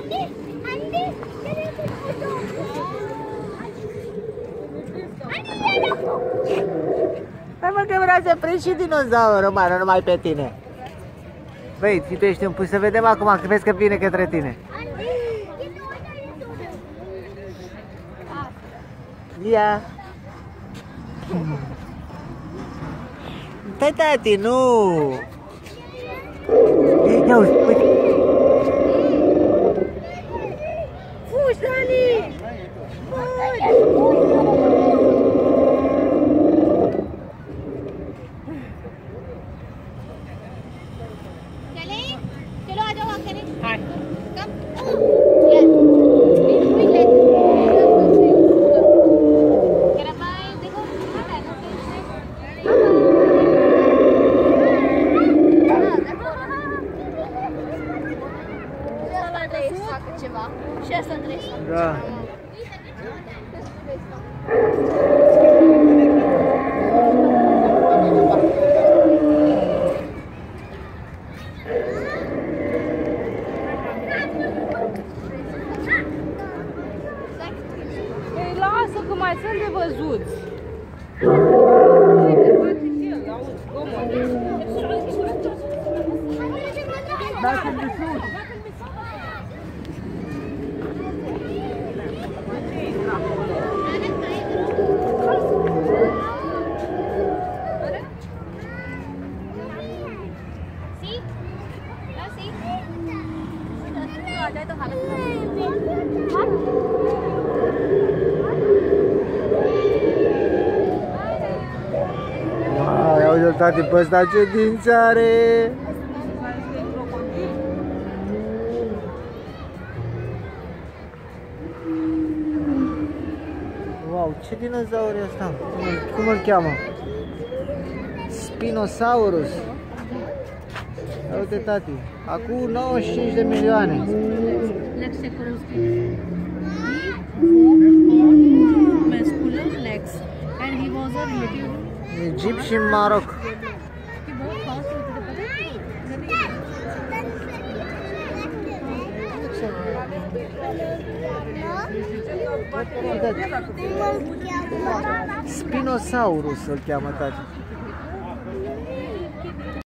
Hai mă că vrea să prind și dinozaurul, mă, nu numai pe tine. Băi, și tu ești un pui, să vedem acum, că vezi că vine către tine. Ia! Stai, tati, nu! Ia uite, uite! Fugi, Dani! चले चलो आ जाओ आगे Hai! Come yes quick leg क्या भाई देखो facă ceva și asta trebuie să facă. Da. Ei, lasă că mai sunt de văzuți. Wow, uite-l tati pe ăsta ce dinți are! Wow, ce dinozaur e ăsta? Cum îl cheamă? Spinosaurus. Uite tati, acum 95 de milioane. Muscular legs, and he was a relative. Egipt și Maroc. Spinosaurus îl cheamă tati.